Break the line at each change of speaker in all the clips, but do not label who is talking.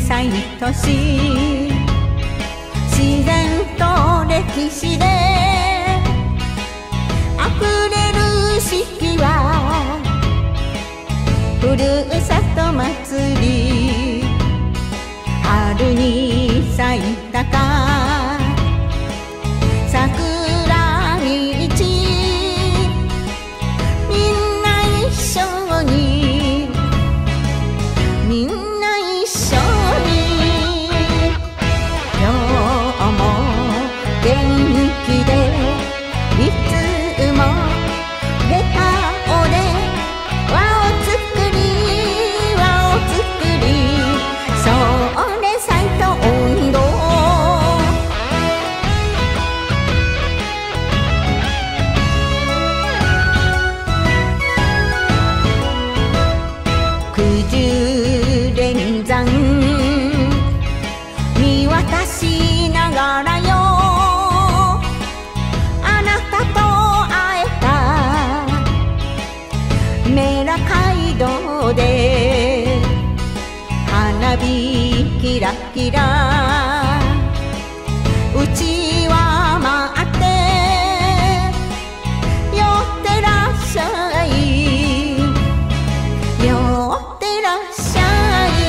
歳年、自然と歴史で溢れる四季はふるさと祭り。春に咲いたか桜道、みんな一緒に、みんな一緒に、今日も元気でいつも笑顔で輪を作り、輪を作り、それ斎藤音頭。九十連山見渡しながらよ、あなたと会えたメラ街道で花火キラキラ、うちは待って寄ってらっしゃい、寄ってらっしゃい。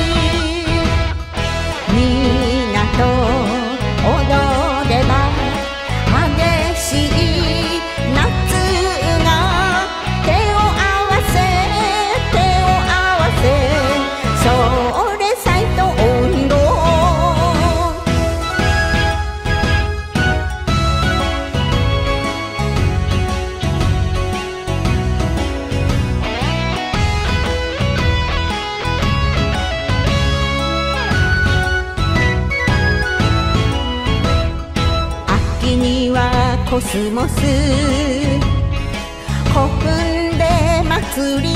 みんなと踊れば激しい夏が手を合わせ、手を合わせ、それ斎藤音頭。秋にはコスモス、古墳で祭り、